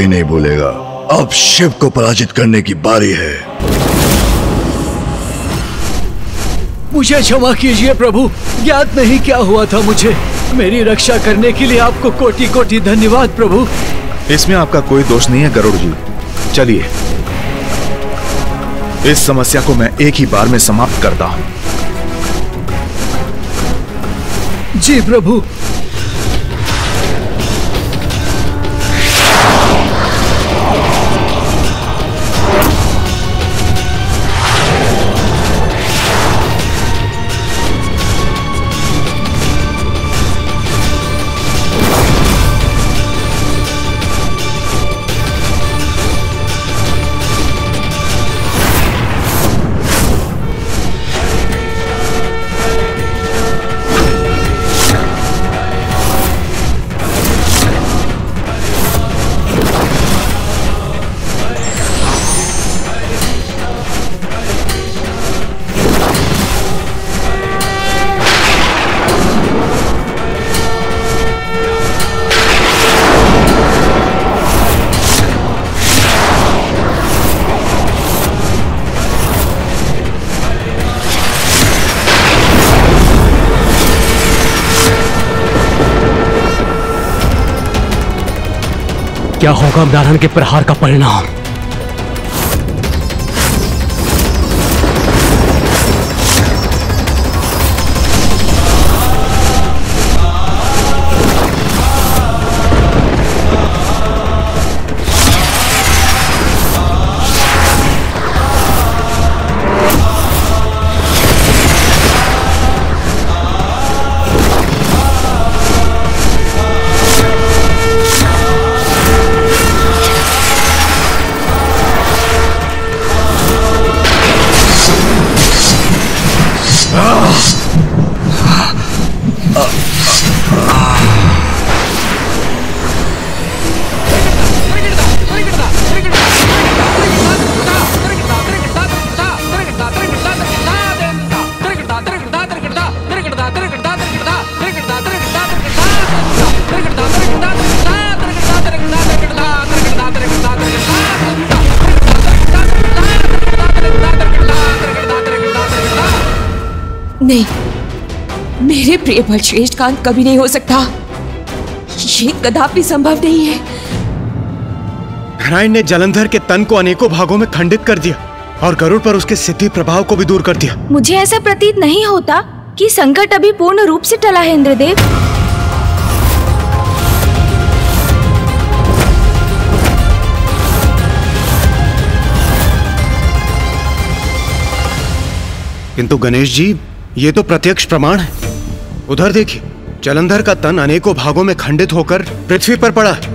ही नहीं भूलेगा। अब शिव को पराजित करने की बारी है। मुझे क्षमा कीजिए प्रभु, ज्ञात नहीं क्या हुआ था मुझे। मेरी रक्षा करने के लिए आपको कोटि कोटि धन्यवाद प्रभु। इसमें आपका कोई दोष नहीं है गरुड़ जी। चलिए, इस समस्या को मैं एक ही बार में समाप्त करता हूं। जी प्रभु। क्या होगा नारायण के प्रहार का परिणाम? नहीं, मेरे प्रिय बलश्रेष्ठ का अंत कभी नहीं हो सकता। ये कदापि संभव नहीं है। नारायण ने जलंधर के तन को अनेकों भागों में खंडित कर दिया और गरुड़ पर उसके सिद्धि प्रभाव को भी दूर कर दिया। मुझे ऐसा प्रतीत नहीं होता कि संकट अभी पूर्ण रूप से टला है इंद्रदेव। किंतु गणेश जी, ये तो प्रत्यक्ष प्रमाण है। उधर देखिए, जलंधर का तन अनेकों भागों में खंडित होकर पृथ्वी पर पड़ा है।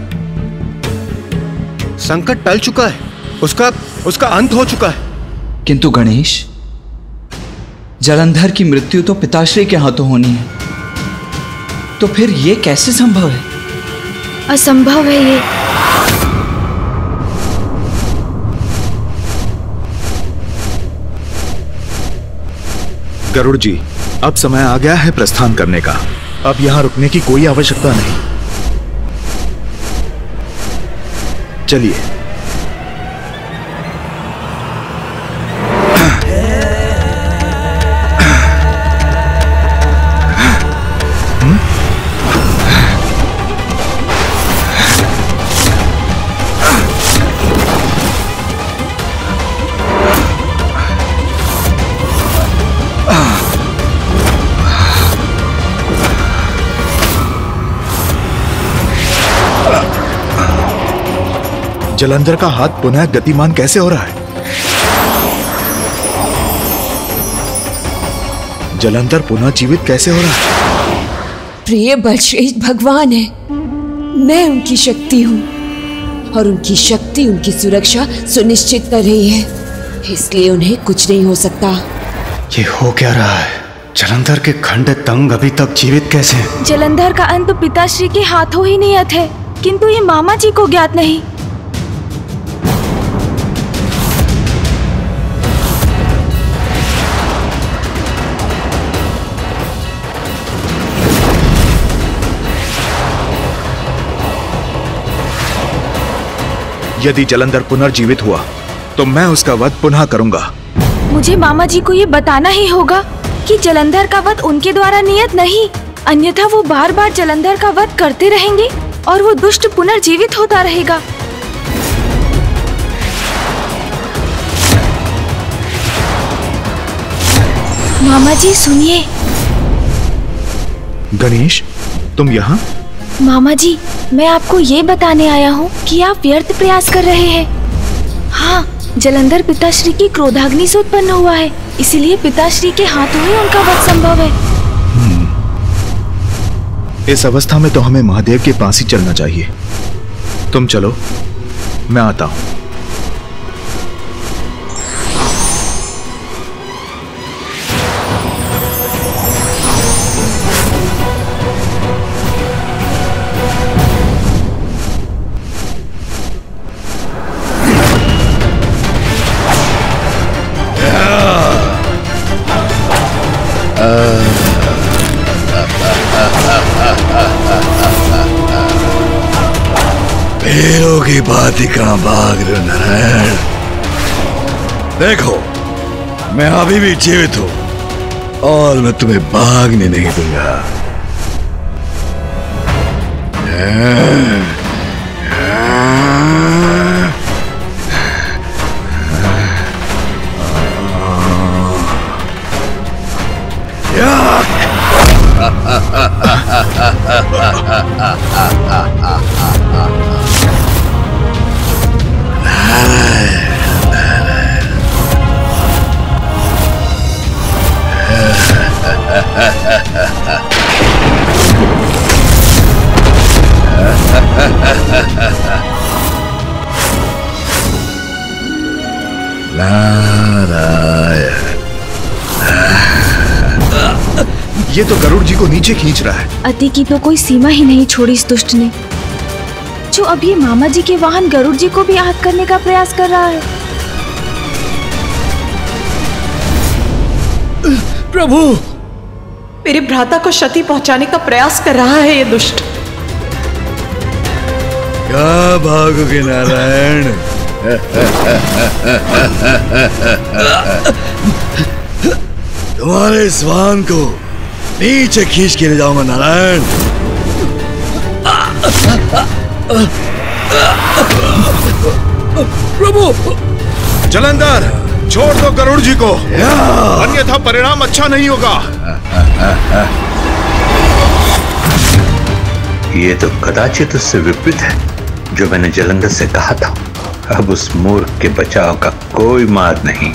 संकट टल चुका है, उसका अंत हो चुका है। किंतु गणेश, जलंधर की मृत्यु तो पिताश्री के हाथों होनी है, तो फिर ये कैसे संभव है? असंभव है ये। गरुड़ जी, अब समय आ गया है प्रस्थान करने का। अब यहां रुकने की कोई आवश्यकता नहीं। चलिए। जलंधर का हाथ पुनः गतिमान कैसे हो रहा है? जलंधर पुनः जीवित कैसे हो रहा है? प्रिय बलश्रेष्ठ भगवान है, मैं उनकी शक्ति हूँ और उनकी शक्ति उनकी सुरक्षा सुनिश्चित कर रही है, इसलिए उन्हें कुछ नहीं हो सकता। ये हो क्या रहा है? जलंधर के खंडित अंग अभी तक जीवित कैसे हैं? जलंधर का अंत पिताश्री के हाथों ही नियत है, किंतु ये मामा जी को ज्ञात नहीं। यदि जलंधर पुनर्जीवित हुआ तो मैं उसका वध पुनः करूंगा। मुझे मामा जी को ये बताना ही होगा कि जलंधर का वध उनके द्वारा नियत नहीं, अन्यथा वो बार बार जलंधर का वध करते रहेंगे और वो दुष्ट पुनर्जीवित होता रहेगा। मामा जी सुनिए। गणेश, तुम यहाँ? मामा जी, मैं आपको ये बताने आया हूँ कि आप व्यर्थ प्रयास कर रहे हैं। हाँ, जलंधर पिताश्री की क्रोधाग्नि से उत्पन्न हुआ है, इसीलिए पिताश्री के हाथों ही उनका वध संभव है। इस अवस्था में तो हमें महादेव के पास ही चलना चाहिए। तुम चलो, मैं आता हूं। हीरो की बात ही कहां भाग रहे नारायण। देखो, मैं अभी भी जीवित हूं और मैं तुम्हें भागने नहीं दूंगा। ये तो गरुड़ जी को नीचे खींच रहा है। अति की तो कोई सीमा ही नहीं छोड़ी इस दुष्ट ने, जो अब ये मामा जी के वाहन गरुड़ जी को भी आहत करने का प्रयास कर रहा है। प्रभु, मेरे भ्राता को क्षति पहुंचाने का प्रयास कर रहा है ये दुष्ट। क्या भागोगे नारायण? तुम्हारे इस वाहन को नीचे खींच के ले जाऊंगा नारायण। प्रभु, जलंधर छोड़ दो गरुड़ जी को, अन्यथा परिणाम अच्छा नहीं होगा। ये तो कदाचित उससे विपरीत है जो मैंने जलंधर से कहा था। अब उस मूर्ख के बचाव का कोई मार्ग नहीं।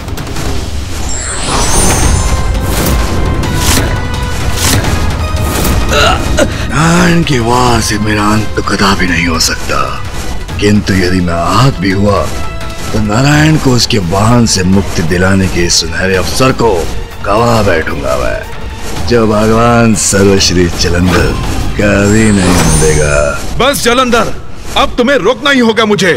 नारायण के वार से मेरा अंत तो कदापि नहीं हो सकता, किंतु यदि मैं आहत भी हुआ तो नारायण को उसके वाहन से मुक्ति दिलाने के सुनहरे अवसर को गवा बैठूंगा मैं, जो भगवान सर्वश्री जलंधर कभी नहीं होने देगा। बस जलंधर, अब तुम्हें रोकना ही होगा मुझे।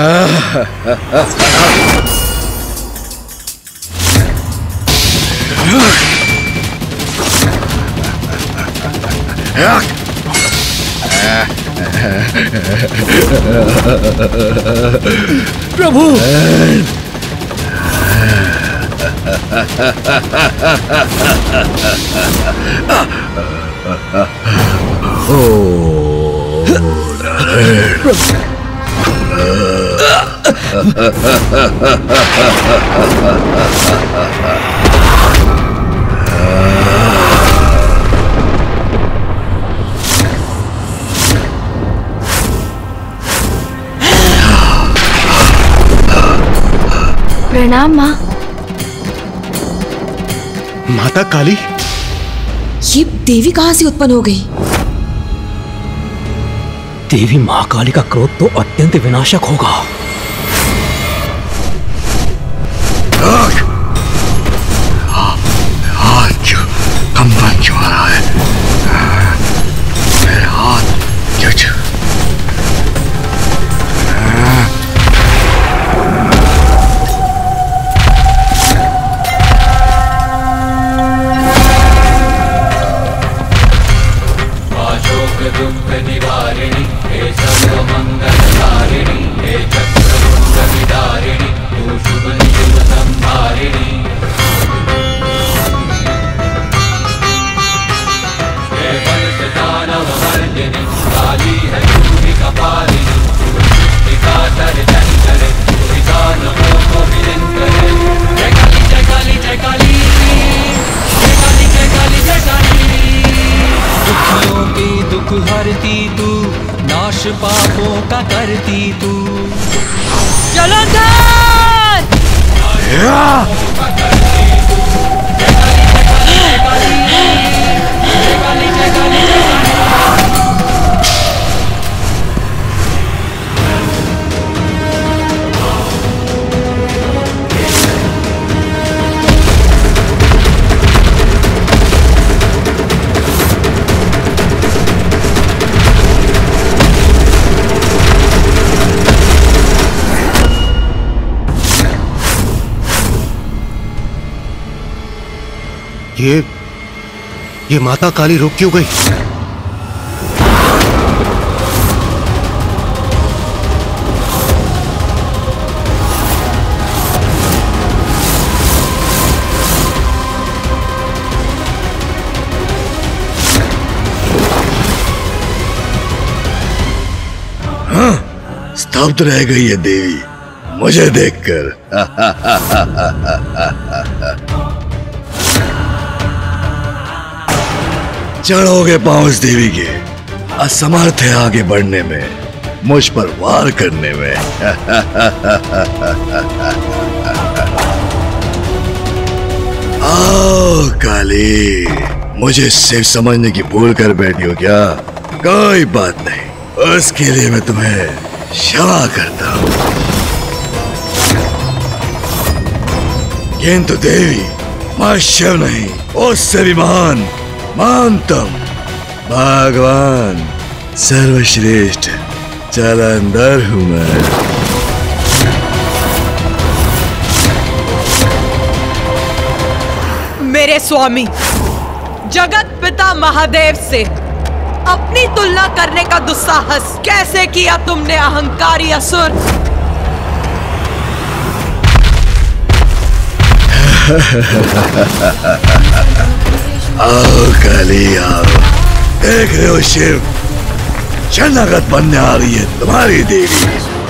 प्रभु, प्रणाम माँ। माता काली, ये देवी कहां से उत्पन्न हो गई? देवी महाकाली का क्रोध तो अत्यंत विनाशक होगा। हाथ क्यों कंपन क्यों आ रहा है? मेरे हाथ क्यों? दुख निवारिणी हे सर्व मंगलकारिणी हे करती तू। जलंधर! ये माता काली रुक क्यों गई? हाँ, स्तब्ध रह गई है देवी मुझे देखकर। चढ़ोगे पांव इस देवी के, असमर्थ है आगे बढ़ने में, मुझ पर वार करने में। आओ काली, मुझे शिव समझने की भूल कर बैठी हो क्या? कोई बात नहीं, उसके लिए मैं तुम्हें क्षमा करता हूं। किंतु देवी, मैं शिव नहीं, उससे भी महान महानतम भगवान सर्वश्रेष्ठ जलंधर हूं मैं। मेरे स्वामी, जगत पिता महादेव से अपनी तुलना करने का दुस्साहस कैसे किया तुमने, अहंकारी असुर? आओ काली आओ, देख रहे हो शिव, शरणागत बनने आ रही है तुम्हारी देवी।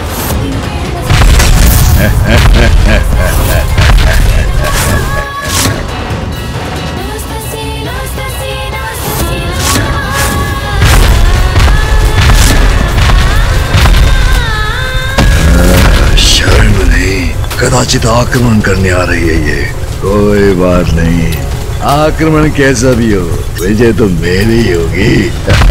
शरण नहीं, कदाचित आक्रमण करने आ रही है ये। कोई बात नहीं, आक्रमण कैसा भी हो, विजय तो मेरी होगी।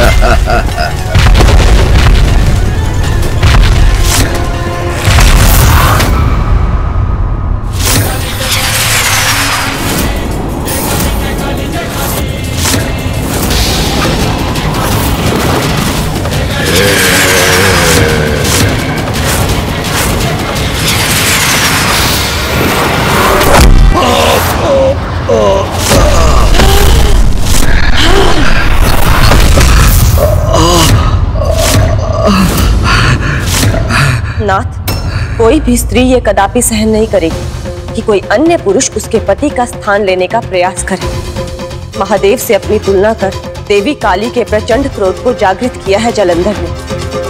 नाथ, कोई भी स्त्री ये कदापि सहन नहीं करेगी कि कोई अन्य पुरुष उसके पति का स्थान लेने का प्रयास करे। महादेव से अपनी तुलना कर देवी काली के प्रचंड क्रोध को जागृत किया है जलंधर ने।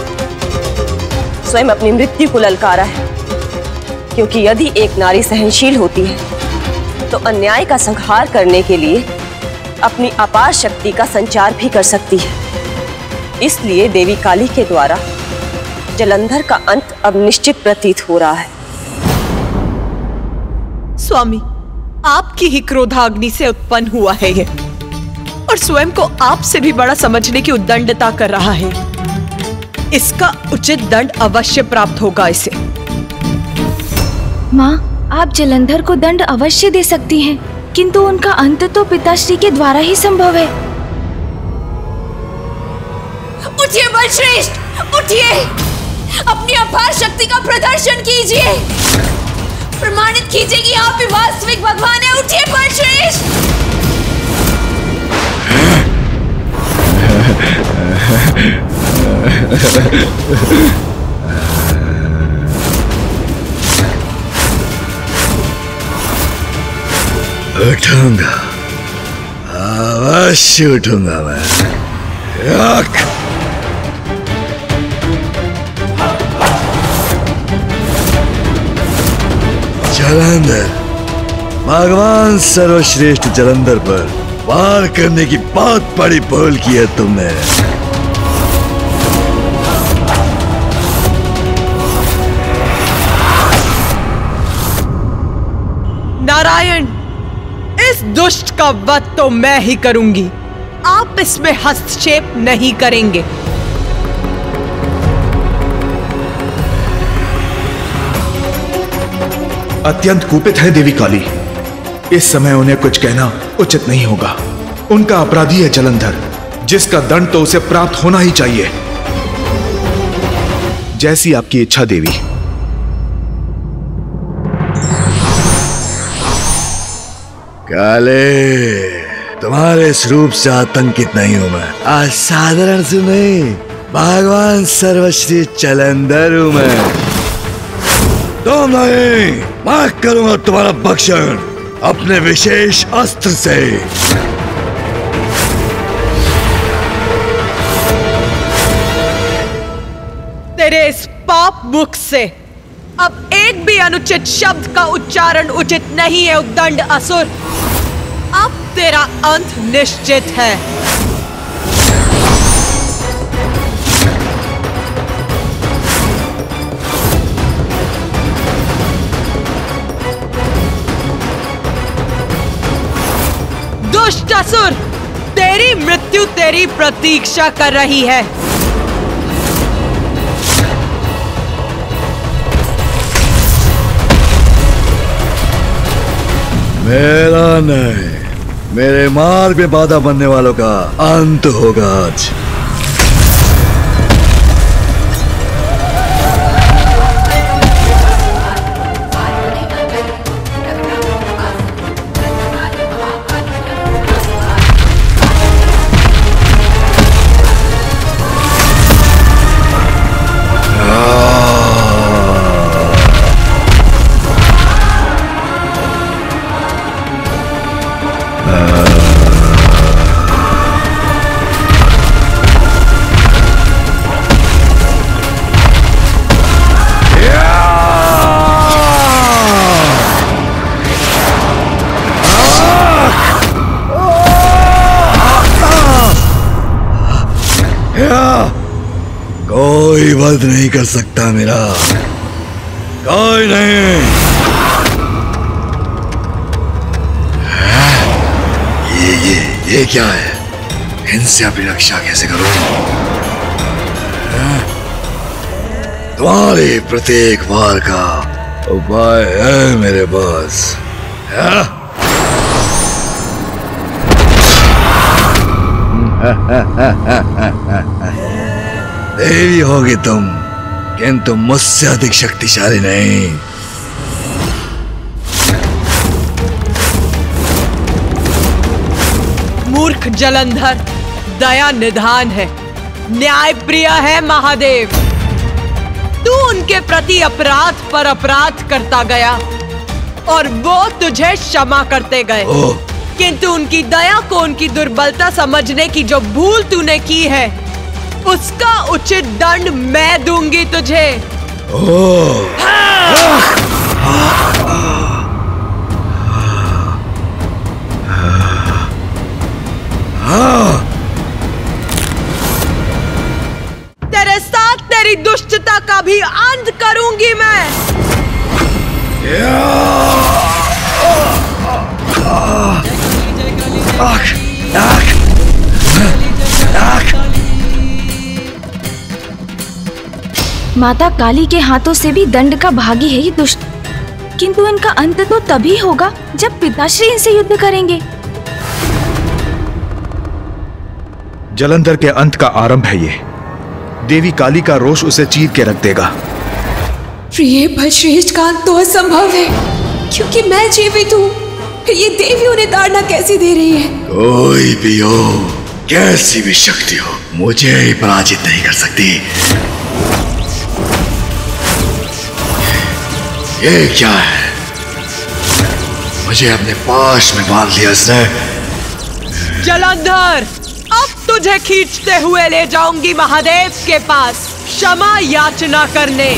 स्वयं अपनी मृत्यु को ललकारा है, क्योंकि यदि एक नारी सहनशील होती है तो अन्याय का संहार करने के लिए अपनी अपार शक्ति का संचार भी कर सकती है। इसलिए देवी काली के द्वारा जलंधर का अंत अब निश्चित प्रतीत हो रहा है। स्वामी, आपकी ही क्रोधाग्नि से उत्पन्न हुआ है ये, और स्वयं को आपसे भी बड़ा समझने की उद्दंडता कर रहा है। इसका उचित दंड अवश्य प्राप्त होगा इसे। माँ, आप जलंधर को दंड अवश्य दे सकती हैं, किंतु उनका अंत तो पिताश्री के द्वारा ही संभव है। उठिए बलश्रेष्ठ, उठिए, अपनी अपार शक्ति का प्रदर्शन कीजिए, प्रमाणित कीजिए कि आप ही वास्तविक भगवान हैं। उठिए बलश्रेष्ठ। उठूंगा, अवश्य उठूंगा मैं। जलंधर, भगवान सर्वश्रेष्ठ जलंधर पर वार करने की बहुत बड़ी भूल की है तुमने। दुष्ट का वध तो मैं ही करूंगी, आप इसमें हस्तक्षेप नहीं करेंगे। अत्यंत कुपित है देवी काली। इस समय उन्हें कुछ कहना उचित नहीं होगा। उनका अपराधी है जलंधर, जिसका दंड तो उसे प्राप्त होना ही चाहिए। जैसी आपकी इच्छा देवी। काले, तुम्हारे इस रूप से आतंकित नहीं हूं मैं। आज साधारण से नहीं, भगवान सर्वश्री जलंधर हूं मैं। तुम नहीं, मैं करूंगा तुम्हारा भक्षण अपने विशेष अस्त्र से। तेरे इस पाप मुख से अब एक भी अनुचित शब्द का उच्चारण उचित नहीं है उद्दंड असुर। अब तेरा अंत निश्चित है। दुष्ट असुर, तेरी मृत्यु तेरी प्रतीक्षा कर रही है। मेरा नहीं, मेरे मार्ग में बाधा बनने वालों का अंत होगा आज। कोई वध नहीं कर सकता मेरा, कोई नहीं। ये क्या है? इनसे अपनी रक्षा कैसे करूं? तुम्हारे प्रत्येक वार का उपाय है मेरे पास। देवी होगी तुम, किंतु मुझसे अधिक शक्तिशाली नहीं। मूर्ख जलंधर दया निधान है, न्याय प्रिय है महादेव। तू उनके प्रति अपराध पर अपराध करता गया और वो तुझे क्षमा करते गए, किंतु उनकी दया को उनकी दुर्बलता समझने की जो भूल तूने की है, उसका उचित दंड मैं दूंगी तुझे। तेरे साथ तेरी दुष्टता का भी अंत करूंगी मैं। माता काली के हाथों से भी दंड का भागी है ये दुष्ट, किंतु इनका अंत तो तभी होगा जब पिताश्री इनसे युद्ध करेंगे। जलंधर के अंत का आरंभ है ये। देवी काली का रोष उसे चीर के रख देगा। प्रिय भद्रश्रेष्ठ का अंत तो असंभव है, क्योंकि मैं जीवित हूँ। फिर ये देवी उन्हें ताड़ना कैसी दे रही है? कोई भी हो, कैसी भी शक्ति हो, मुझे ही पराजित नहीं कर सकती। ये क्या है? मुझे अपने पाश में बांध लिया इसने। जलंधर, अब तुझे खींचते हुए ले जाऊंगी महादेव के पास क्षमा याचना करने।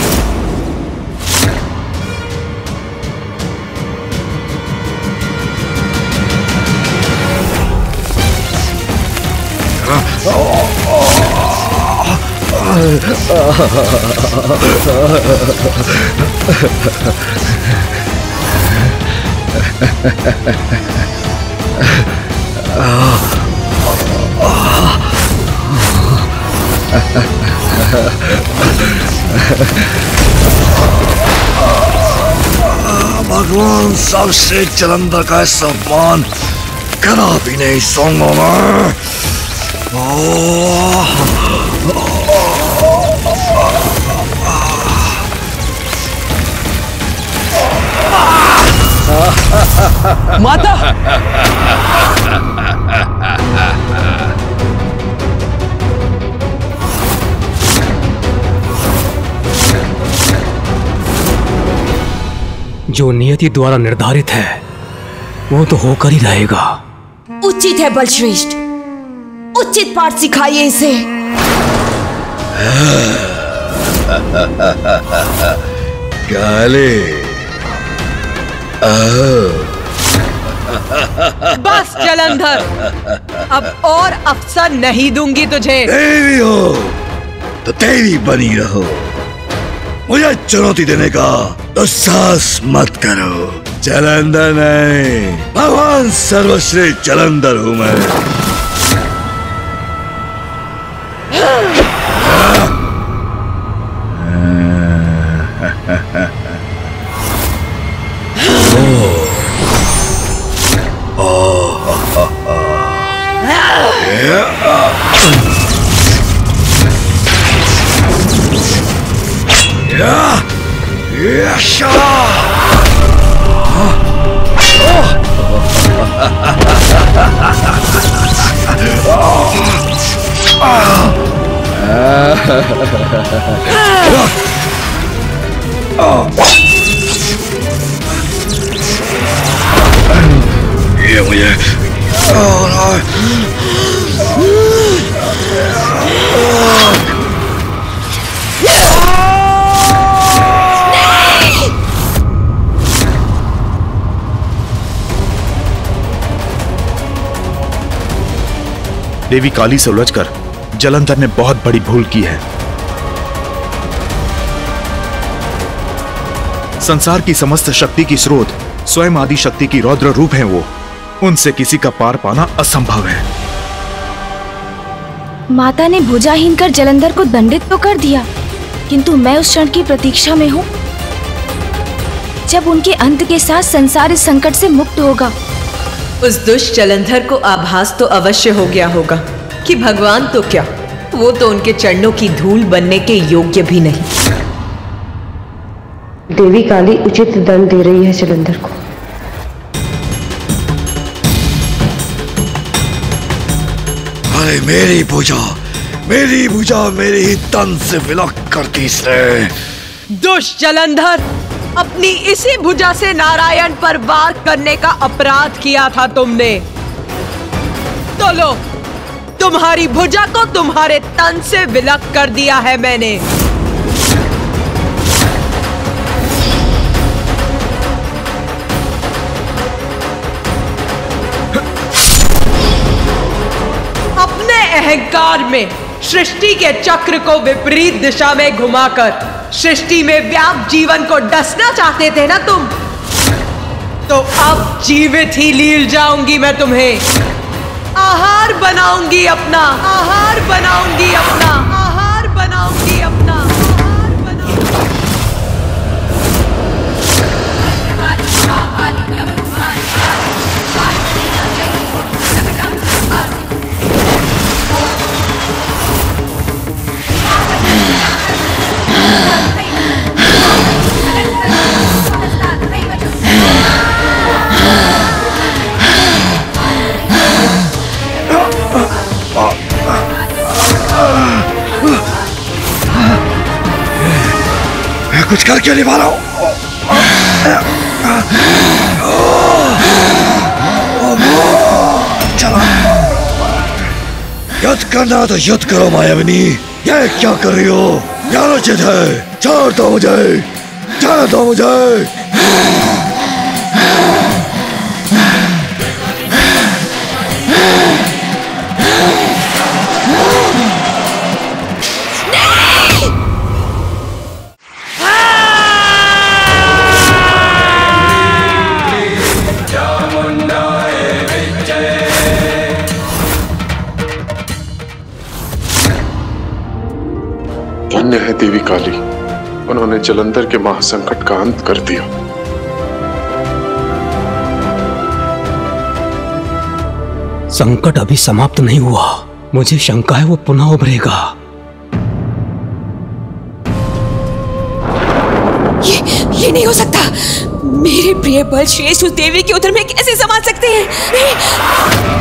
भगवान सर्वश्रेष्ठ जलंधर का सम्मान कदापि नहीं सोऊंगा मैं। माता! जो नियति द्वारा निर्धारित है वो तो होकर ही रहेगा। उचित है बलश्रेष्ठ, उचित पाठ सिखाइए इसे। काले बस जलंधर, अब और अवसर नहीं दूंगी तुझे। देवी हो तो देवी बनी रहो, मुझे चुनौती देने का दुस्साहस मत करो। जलंधर नहीं, भगवान सर्वश्रेष्ठ जलंधर हूं मैं। ये मुझे देवी काली से उलझकर जलंधर ने बहुत बड़ी भूल की है। संसार की समस्त शक्ति की स्रोत स्वयं आदि शक्ति की रौद्र रूप है वो, उनसे किसी का पार पाना असंभव है। माता ने भुजाहीन कर जलंधर को दंडित तो कर दिया, किंतु मैं उस क्षण की प्रतीक्षा में हूँ जब उनके अंत के साथ संसार इस संकट से मुक्त होगा। उस दुष्ट जलंधर को आभास तो अवश्य हो गया होगा कि भगवान तो क्या, वो तो उनके चरणों की धूल बनने के योग्य भी नहीं। देवी काली उचित दंड दे रही है जलंधर को। अरे मेरी भुजा मेरे ही तन से विलक करती इसने। दुष्ट जलंधर, अपनी इसी भुजा से नारायण पर वार करने का अपराध किया था तुमने। तो लो, तुम्हारी भुजा को तुम्हारे तन से विलक कर दिया है मैंने। अपने अहंकार में सृष्टि के चक्र को विपरीत दिशा में घुमाकर सृष्टि में व्याप्त जीवन को डसना चाहते थे ना तुम, तो अब जीवित ही लील जाऊंगी मैं तुम्हें। आहार बनाऊंगी अपना, आहार बनाऊंगी अपना, आहार बनाऊंगी अपना, आहार बनाऊंगी। कुछ कर क्यों नहीं पा रहा हूं? चला, युद्ध करना तो युद्ध करो मायाविनी। ये क्या कर रही हो? जानो उचित है, छोड़ दो मुझे, जाने दो मुझे। है देवी काली, उन्होंने जलंधर के महासंकट का अंत कर दिया। संकट अभी समाप्त नहीं हुआ। मुझे शंका है वो पुनः उभरेगा। ये नहीं हो सकता। मेरे प्रिय बल श्रेष्ठ उस देवी के उदर में कैसे समा सकते हैं? नहीं।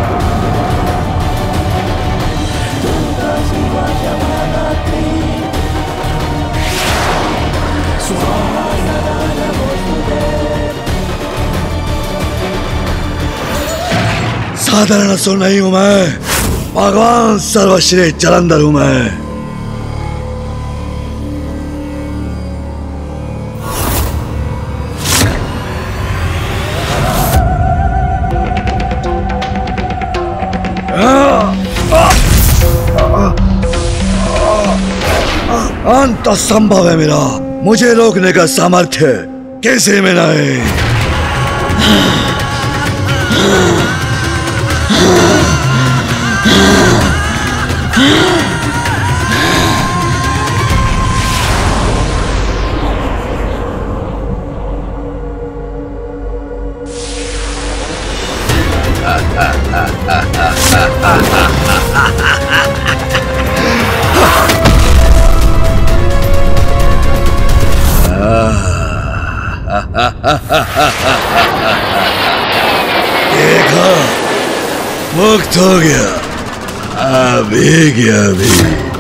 साधारण असुर नहीं हूं मैं, भगवान सर्वश्रेष्ठ जलंधर हूं मैं। अंत असंभव है मेरा, मुझे रोकने का सामर्थ्य कैसे में नहीं। देखा, मुक्त हो गया, अभी गया अभी।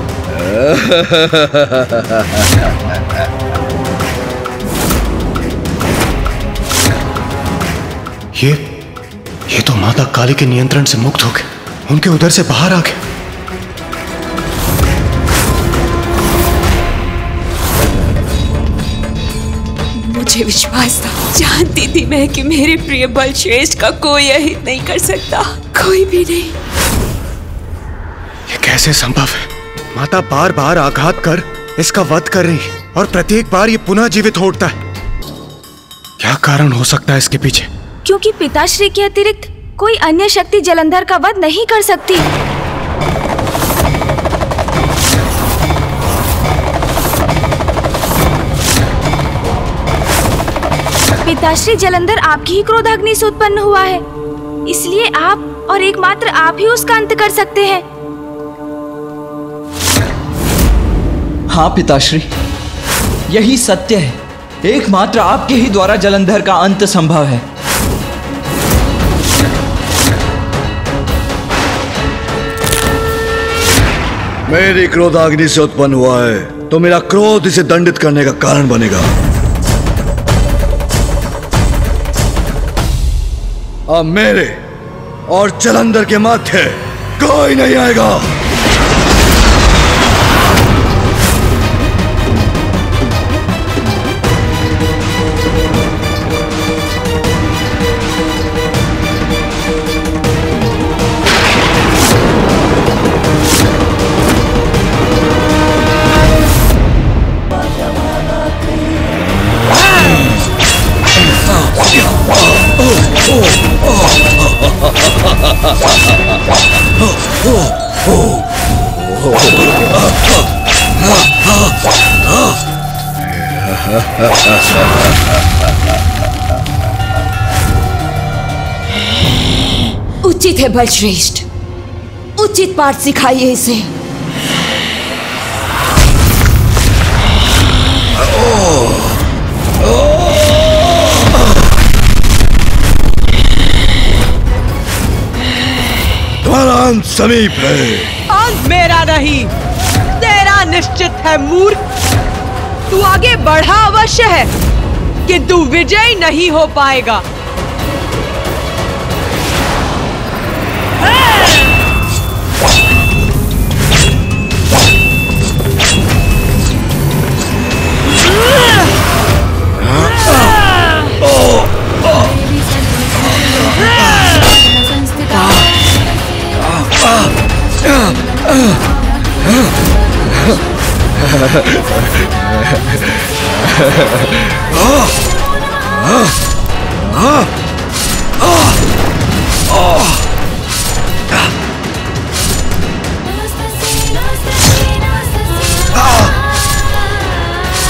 ये तो माता काली के नियंत्रण से मुक्त हो गए, उनके उधर से बाहर आ गए। मुझे विश्वास था, जानती थी मैं कि मेरे प्रिय बल श्रेष्ठ का कोई अहित नहीं कर सकता, कोई भी नहीं। ये कैसे संभव है? माता बार बार आघात कर इसका वध कर रही है और प्रत्येक बार ये पुनः जीवित हो उठता है। क्या कारण हो सकता है इसके पीछे? क्योंकि पिताश्री के अतिरिक्त कोई अन्य शक्ति जलंधर का वध नहीं कर सकती। पिताश्री जलंधर आपकी ही क्रोधाग्नि से उत्पन्न हुआ है, इसलिए आप और एकमात्र आप ही उसका अंत कर सकते हैं। हाँ पिताश्री, यही सत्य है। एकमात्र आपके ही द्वारा जलंधर का अंत संभव है। मेरी क्रोधाग्नि से उत्पन्न हुआ है तो मेरा क्रोध इसे दंडित करने का कारण बनेगा। अब मेरे और जलंधर के माथे कोई नहीं आएगा। उचित है बलश्रेष्ठ, उचित पाठ सिखाइए इसे। तुम्हारा अंत समीप है। अंत मेरा नहीं, तेरा निश्चित है मूर्ख। तू आगे बढ़ा अवश्य है, किंतु विजय नहीं हो पाएगा।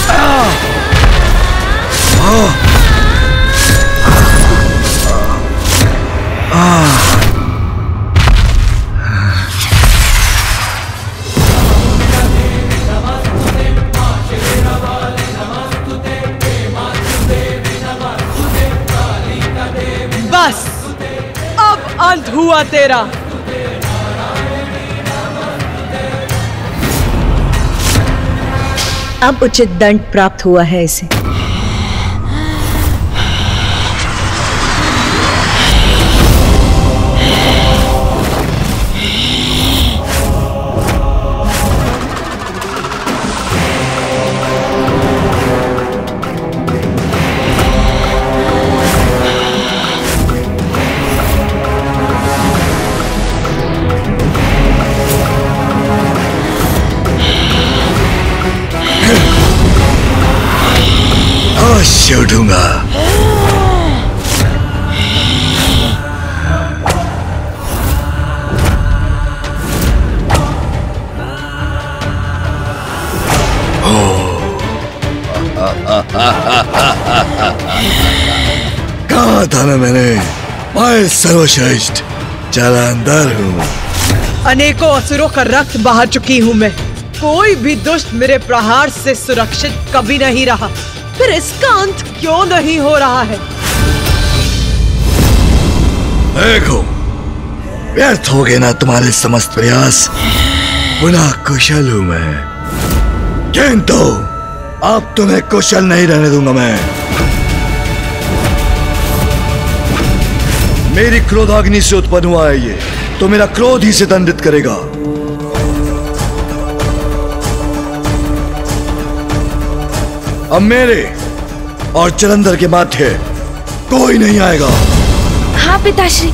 बस अब अंत हुआ तेरा। अब उचित दंड प्राप्त हुआ है इसे। अवश्य उठूंगा। कहा था ना मैंने, मैं सर्वश्रेष्ठ जलंधर हूँ। अनेकों असुरों का रक्त बहा चुकी हूँ मैं। कोई भी दुष्ट मेरे प्रहार से सुरक्षित कभी नहीं रहा, फिर इसका अंत क्यों नहीं हो रहा है? देखो, व्यर्थ हो गए ना तुम्हारे समस्त प्रयास। पुनः कुशल हूं मैं, किंतु अब तुम्हें कुशल नहीं रहने दूंगा मैं। मेरी क्रोधाग्नि से उत्पन्न हुआ है ये, तो मेरा क्रोध ही से दंडित करेगा। अब मेरे और जलंधर के माथे कोई नहीं आएगा। हाँ पिताश्री।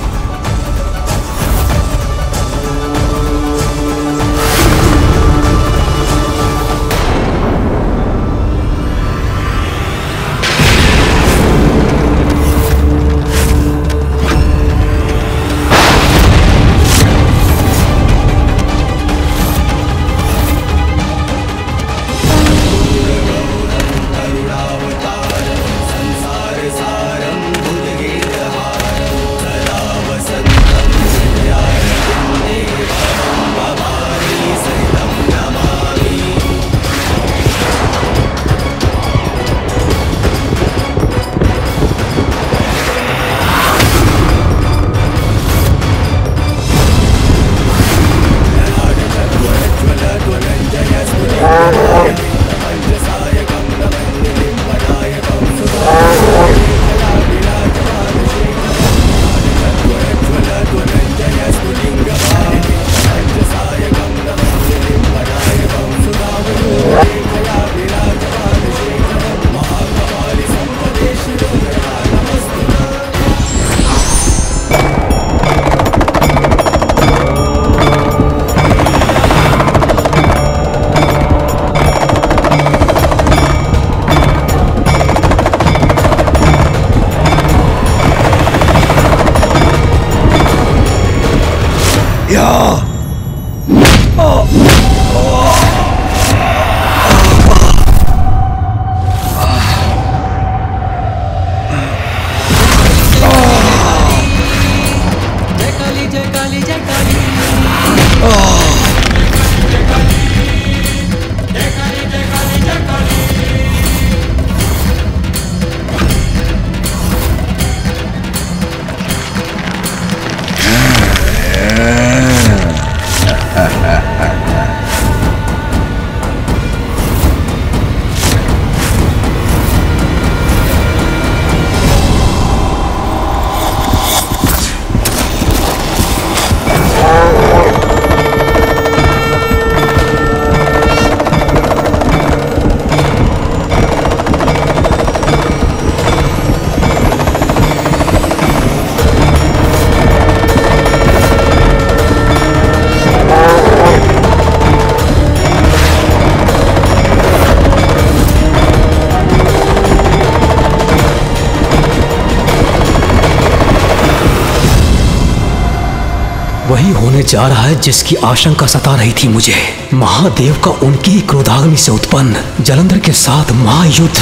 वही होने जा रहा है जिसकी आशंका सता रही थी मुझे। महादेव का उनकी ही क्रोधाग्नि से उत्पन्न जलंधर के साथ महायुद्ध।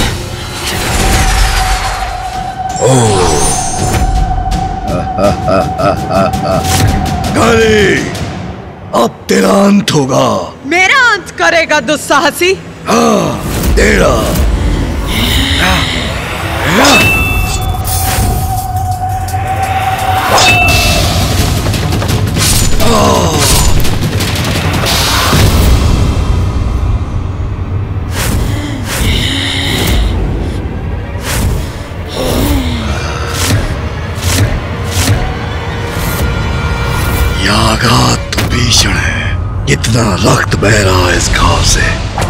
काली, अब तेरा अंत होगा। मेरा अंत करेगा दुस्साहसी? हाँ, तेरा। यह आघात तो भीषण है। कितना रक्त बह रहा है इस घाव से।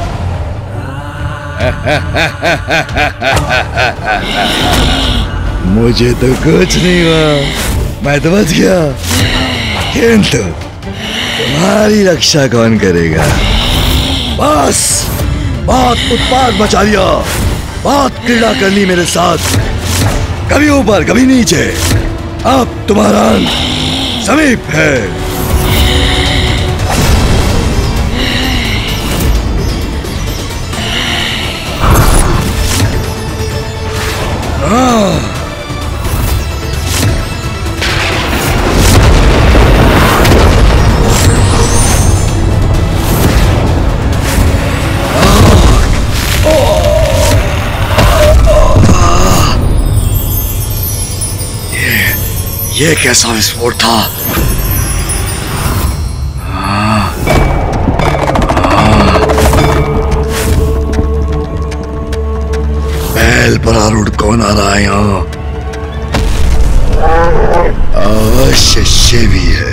मुझे तो कुछ नहीं हुआ, मैं तो बच गया। किंतु तुम्हारी रक्षा कौन करेगा? बस बहुत उत्पात मचा लिया, बहुत क्रीड़ा कर ली मेरे साथ, कभी ऊपर कभी नीचे। अब तुम्हारा अंत समीप है। ये कैसा विस्फोट था? बैल पर आरूढ़ कौन आ रहा है यहाँ? अवश्य शिव ही है।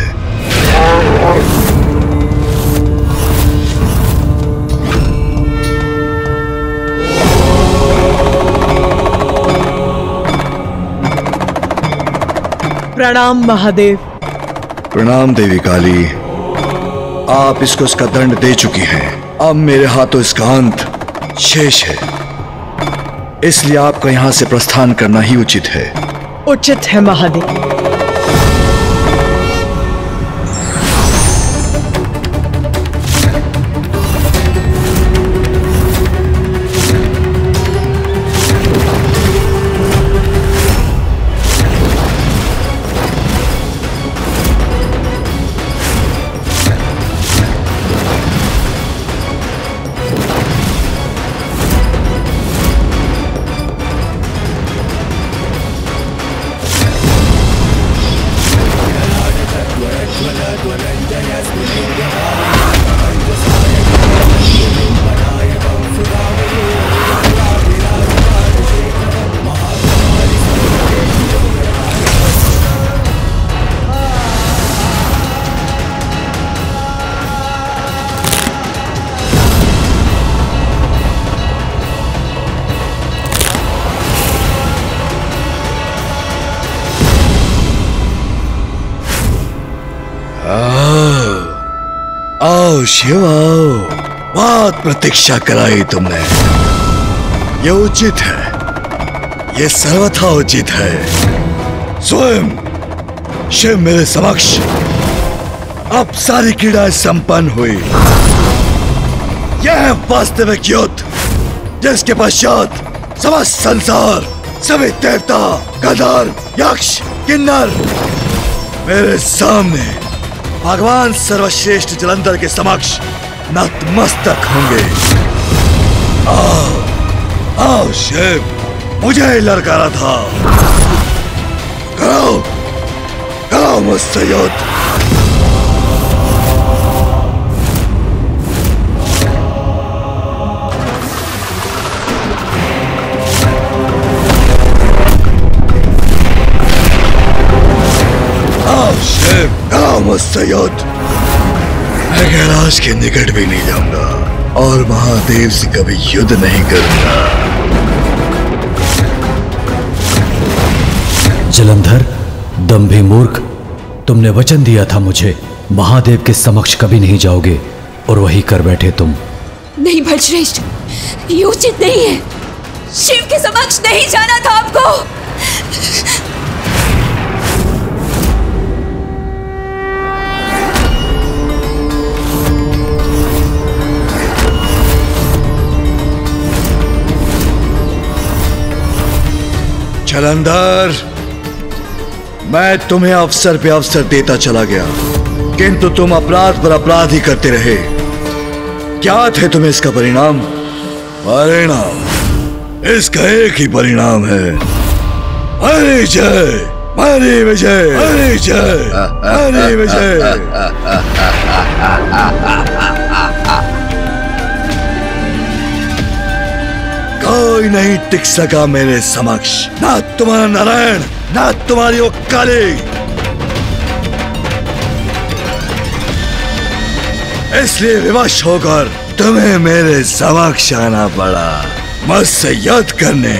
प्रणाम महादेव। प्रणाम देवी काली। आप इसको इसका दंड दे चुकी हैं। अब मेरे हाथों इसका अंत शेष है, इसलिए आपका यहां से प्रस्थान करना ही उचित है। उचित है महादेव। आओ शिव आओ, बहुत प्रतीक्षा कराई तुमने। ये उचित है, ये सर्वथा उचित है। स्वयं शिव मेरे समक्ष। अब सारी क्रीड़ाएं संपन्न हुई। यह है वास्तविक युद्ध, जिसके पश्चात समस्त संसार, सभी देवता, गंधर्व, यक्ष, किन्नर मेरे सामने भगवान सर्वश्रेष्ठ जलंधर के समक्ष नतमस्तक होंगे। आओ, आओ शिव, मुझे ही ललकारा था। कराओ, कराओ मुझसे युद्ध। शिव, कराओ मुझसे युद्ध। मैं कैलाश के निकट भी नहीं जाऊंगा और महादेव से कभी युद्ध नहीं करूंगा। जलंधर, दंभी मूर्ख, तुमने वचन दिया था मुझे, महादेव के समक्ष कभी नहीं जाओगे, और वही कर बैठे तुम। नहीं भट्टश्रेष्ठ, ये उचित नहीं है। शिव के समक्ष नहीं जाना था आपको। जलंधर, मैं तुम्हें अवसर पे अवसर देता चला गया, किंतु तुम अपराध पर अपराध ही करते रहे। क्या थे तुम्हें इसका परिणाम? परिणाम इसका एक ही परिणाम है, हरी जय, हरी विजय, हरी जय, हरी विजय। कोई नहीं टिक सका मेरे समक्ष, ना तुम्हारा नारायण, ना तुम्हारी वो काली। इसलिए विवश होकर तुम्हें मेरे समक्ष आना पड़ा, मुझसे युद्ध करने।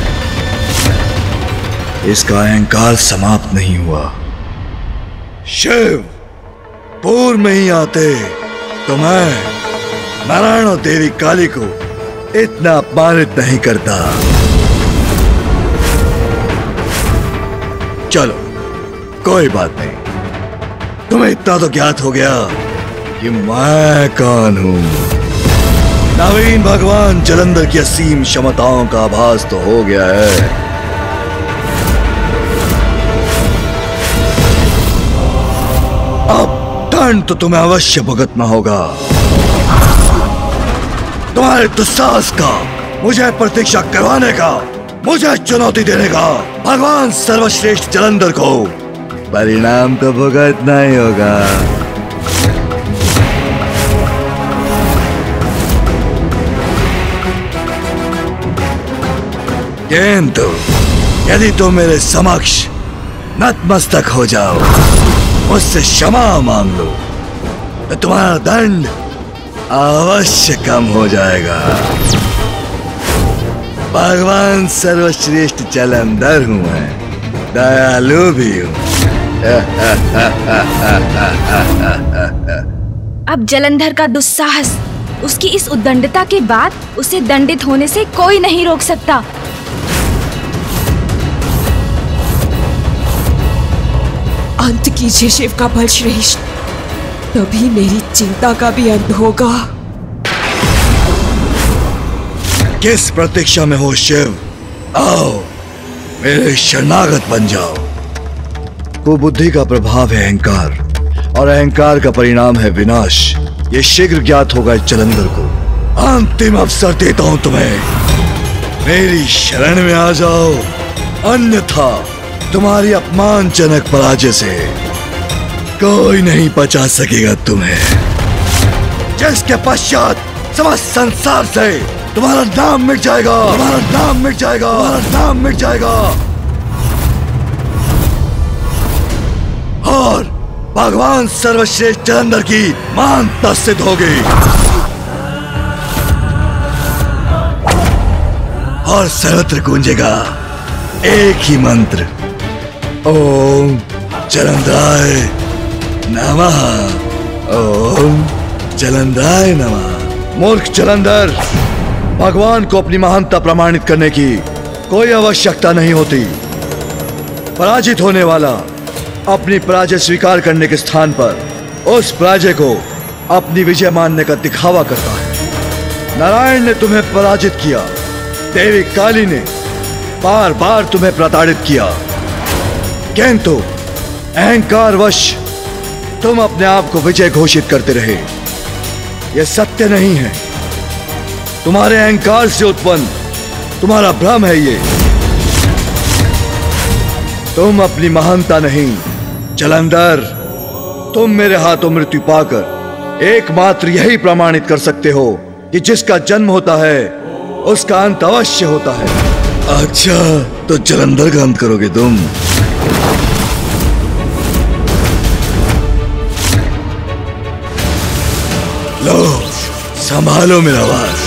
इसका अहंकार समाप्त नहीं हुआ। शिव पूर्व में ही आते तो मैं नारायण और देवी काली को इतना अपमानित नहीं करता। चलो कोई बात नहीं, तुम्हें इतना तो ज्ञात हो गया कि मैं कौन हूं। नवीन भगवान जलंधर की असीम क्षमताओं का आभास तो हो गया है। अब दंड तो तुम्हें अवश्य भुगतना होगा। तुम्हारे दुस्साहस का, मुझे प्रतीक्षा करवाने का, मुझे चुनौती देने का भगवान सर्वश्रेष्ठ जलंधर को परिणाम तो भुगतना ही होगा। किंतु यदि तुम मेरे समक्ष नतमस्तक हो जाओ, मुझसे क्षमा मांग लो, तो तुम्हारा दंड अवश्य कम हो जाएगा। भगवान सर्वश्रेष्ठ जलंधर हूं मैं, दयालु भी हूं। अब जलंधर का दुस्साहस, उसकी इस उद्दंडता के बाद उसे दंडित होने से कोई नहीं रोक सकता। अंत कीजिए शिव का बल श्रेष्ठ, तभी मेरी चिंता का भी अंत होगा। किस प्रतीक्षा में हो शिव? आओ मेरे शरणागत बन जाओ। कुबुद्धि का प्रभाव है अहंकार, और अहंकार का परिणाम है विनाश। ये शीघ्र ज्ञात होगा इस जलंधर को। अंतिम अवसर देता हूं तुम्हें, मेरी शरण में आ जाओ, अन्यथा तुम्हारी अपमानजनक पराजय से कोई नहीं बचा सकेगा तुम्हें, जिसके पश्चात समस्त संसार से तुम्हारा नाम मिट जाएगा, तुम्हारा नाम मिट जाएगा, तुम्हारा नाम मिट जाएगा, और भगवान सर्वश्रेष्ठ जलंधर की महानता सिद्ध होगी। और सर्वत्र गूंजेगा एक ही मंत्र, ओम जलंधराय नमः, ओम जलंधराय नमः। मूर्ख जलंधर, भगवान को अपनी महानता प्रमाणित करने की कोई आवश्यकता नहीं होती। पराजित होने वाला अपनी पराजय स्वीकार करने के स्थान पर उस पराजय को अपनी विजय मानने का दिखावा करता है। नारायण ने तुम्हें पराजित किया, देवी काली ने बार बार तुम्हें प्रताड़ित किया, किंतु अहंकारवश तुम अपने आप को विजय घोषित करते रहे। यह सत्य नहीं है, तुम्हारे अहंकार से उत्पन्न तुम्हारा भ्रम है ये। तुम अपनी महानता नहीं जलंधर, तुम मेरे हाथों मृत्यु पाकर एकमात्र यही प्रमाणित कर सकते हो कि जिसका जन्म होता है उसका अंत अवश्य होता है। अच्छा, तो जलंधर का अंत करोगे तुम? लो, संभालो मेरा आवाज।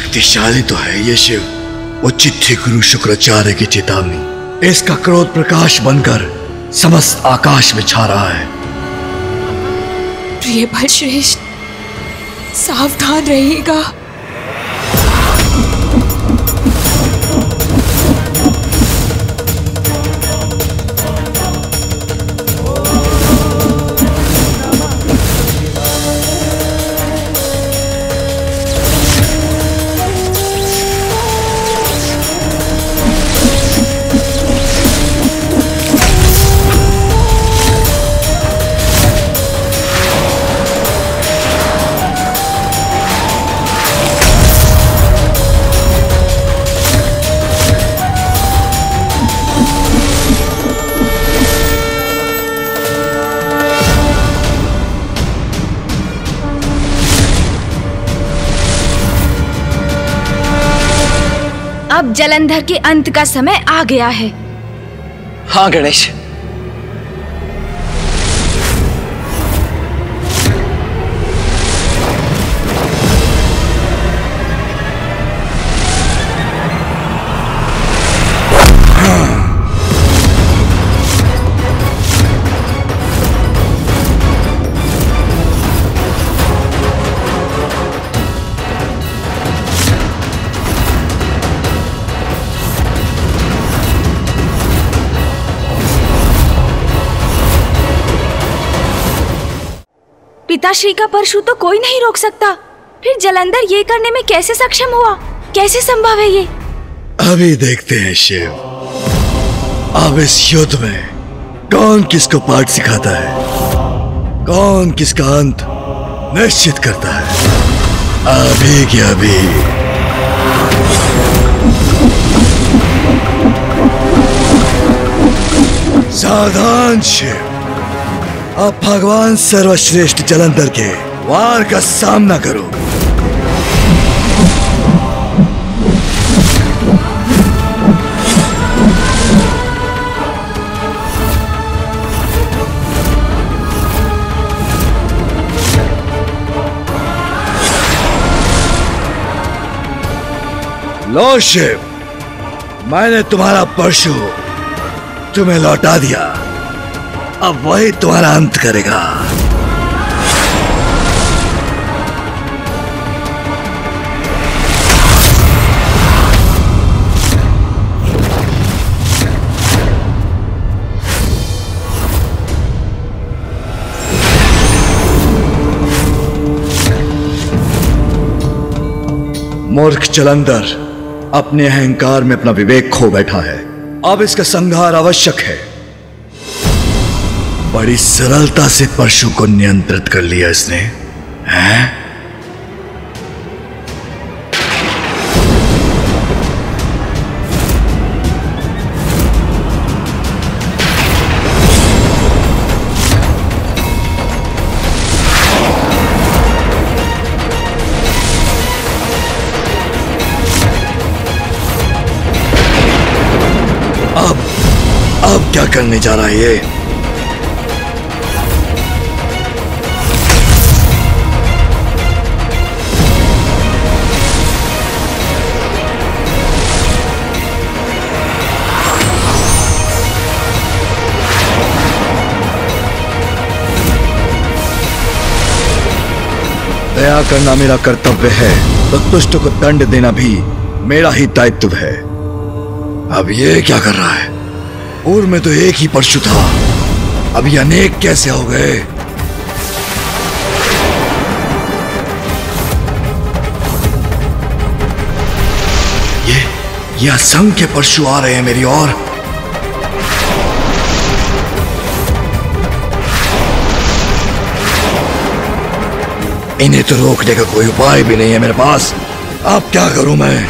शक्तिशाली तो है ये शिव। उचित थी गुरु शुक्राचार्य की चेतावनी। इसका क्रोध प्रकाश बनकर समस्त आकाश में छा रहा है। प्रिय बलश्रेष्ठ, सावधान रहिएगा। अब जलंधर के अंत का समय आ गया है। हाँ गणेश। पिताश्री का परशु तो कोई नहीं रोक सकता, फिर जलंधर ये करने में कैसे सक्षम हुआ? कैसे संभव है ये? अभी देखते हैं शिव, अब इस युद्ध में कौन किसको पाठ सिखाता है, कौन किसका अंत निश्चित करता है। अभी के अभी सावधान शिव, अब भगवान सर्वश्रेष्ठ जलंधर के वार का सामना करो। लो शिव, मैंने तुम्हारा परशु तुम्हें लौटा दिया, अब वही तुम्हारा अंत करेगा। मूर्ख जलंधर अपने अहंकार में अपना विवेक खो बैठा है, अब इसका संहार आवश्यक है। बड़ी सरलता से परशु को नियंत्रित कर लिया इसने, हैं? अब क्या करने जा रहा है ये? दया करना मेरा कर्तव्य है, तो दुष्ट को दंड देना भी मेरा ही दायित्व है। अब ये क्या कर रहा है? पूर्व में तो एक ही परशु था, अभी अनेक कैसे हो गए? ये असंख्य परशु आ रहे हैं मेरी ओर। इन्हें तो रोकने का कोई उपाय भी नहीं है मेरे पास। अब क्या करूं मैं?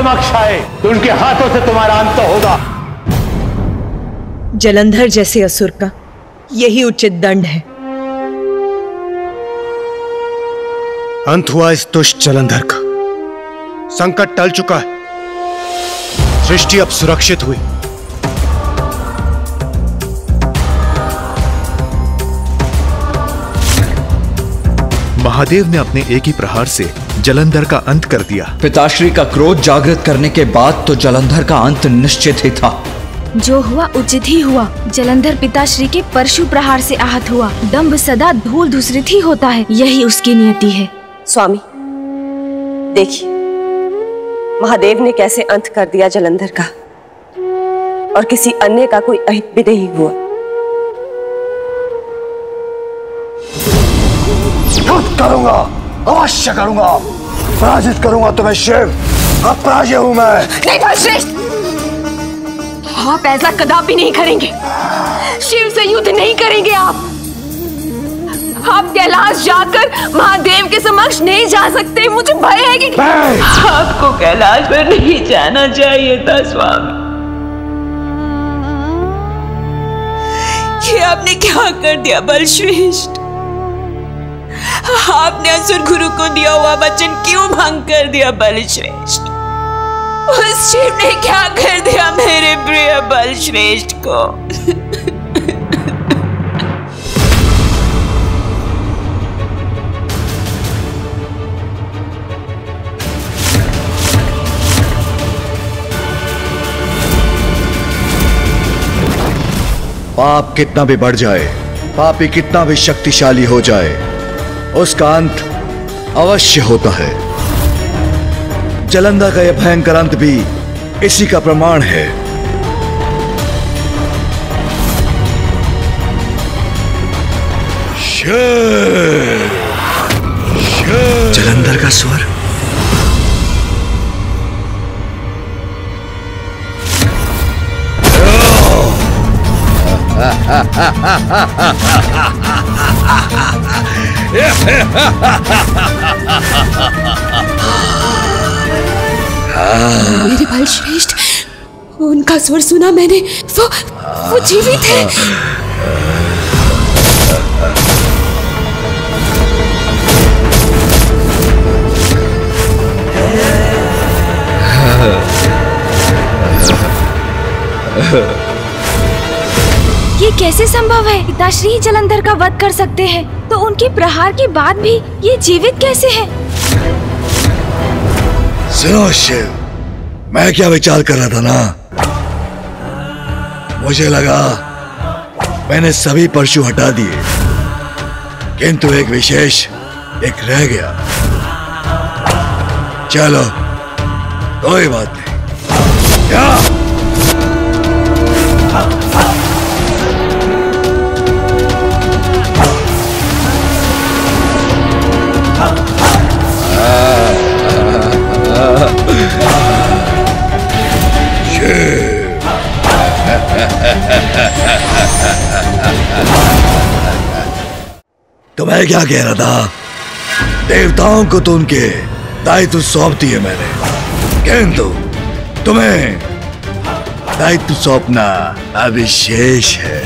समक्ष आए तो उनके हाथों से तुम्हारा अंत होगा। जलंधर जैसे असुर का यही उचित दंड है। अंत हुआ इस दुष्ट जलंधर का। संकट टल चुका है, सृष्टि अब सुरक्षित हुई। महादेव ने अपने एक ही प्रहार से जलंधर का अंत कर दिया। पिताश्री का क्रोध जागृत करने के बाद तो जलंधर का अंत निश्चित ही था। जो हुआ उचित ही हुआ। जलंधर पिताश्री के परशु प्रहार से आहत हुआ। दंभ सदा धूल धूसरित ही होता है, यही उसकी नियति है। स्वामी देखिए, महादेव ने कैसे अंत कर दिया जलंधर का, और किसी अन्य का कोई अहित भी नहीं हुआ। युद्ध करूंगा, अवश्य करूंगा, पराजित करूंगा तुम्हें शिव। अब पराजय हूं मैं। नहीं बलश्रेष्ठ, आप ऐसा कदापि नहीं करेंगे। शिव से युद्ध नहीं करेंगे आप कैलाश जाकर महादेव के समक्ष नहीं जा सकते। मुझे भय है कि आपको कैलाश पर नहीं जाना चाहिए था स्वामी। ये आपने क्या कर दिया बलश्रेष्ठ? आपने असुर गुरु को दिया हुआ वचन क्यों भंग कर दिया बलश्रेष्ठ? उस शिव ने क्या कर दिया मेरे प्रिय बलश्रेष्ठ को? पाप कितना भी बढ़ जाए, पापी कितना भी शक्तिशाली हो जाए, उसका अंत अवश्य होता है। जलंधर का यह भयंकर अंत भी इसी का प्रमाण है। जलंधर का स्वर मेरे बलश्रेष्ठ, उनका स्वर सुना मैंने। वो जीवित है। ये कैसे संभव है? पिताश्री जलंधर का वध कर सकते हैं, तो उनके प्रहार के बाद भी ये जीवित कैसे है? सुनो शिव, मैं क्या विचार कर रहा था ना, मुझे लगा मैंने सभी परशु हटा दिए, किंतु एक विशेष एक रह गया। चलो कोई बात नहीं। क्या तो मैं क्या कह रहा था, देवताओं को तो उनके दायित्व सौंप दिए मैंने, किंतु तुम्हें दायित्व सौंपना अविशेष है।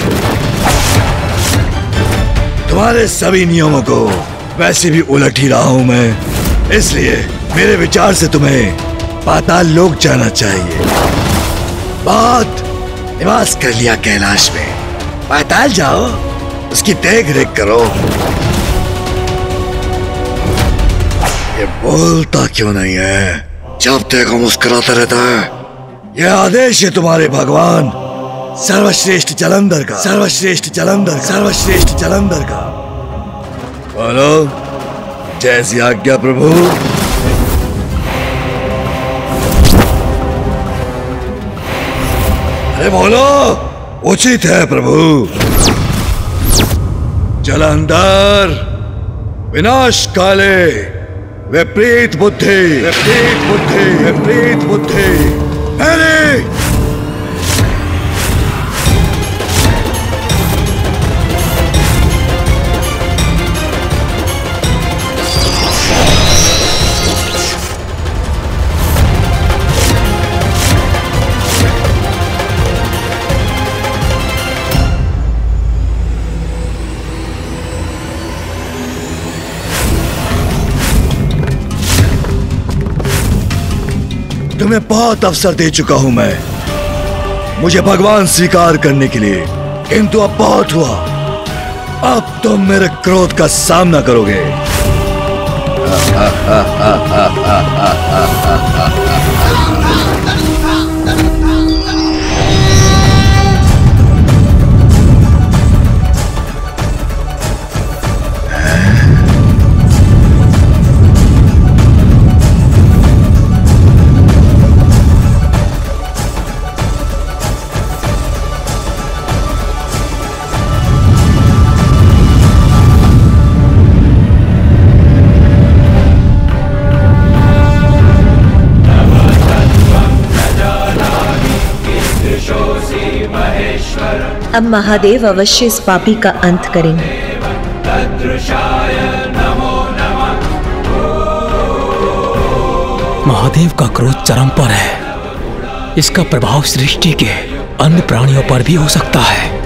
तुम्हारे सभी नियमों को वैसे भी उलट ही रहा हूं मैं, इसलिए मेरे विचार से तुम्हें पाताल लोक जाना चाहिए। बहुत निवास कर लिया कैलाश में, पाताल जाओ, उसकी देख रेख करो। ये बोलता क्यों नहीं है? जब देखो मुस्कुराता रहता है। यह आदेश है तुम्हारे भगवान सर्वश्रेष्ठ जलंधर का, सर्वश्रेष्ठ जलंधर, सर्वश्रेष्ठ जलंधर का। बोलो, जैसी आज्ञा प्रभु। अरे बोलो, उचित है प्रभु। जलंधर, विनाश काले, विपरीत बुद्धि, विपरीत बुद्धि, विपरीत बुद्धि मेरी। तुम्हें बहुत अवसर दे चुका हूं मैं, मुझे भगवान स्वीकार करने के लिए, किंतु अब बहुत हुआ। अब तुम मेरे क्रोध का सामना करोगे। अब महादेव अवश्य इस पापी का अंत करेंगे। महादेव का क्रोध चरम पर है। इसका प्रभाव सृष्टि के अन्य प्राणियों पर भी हो सकता है।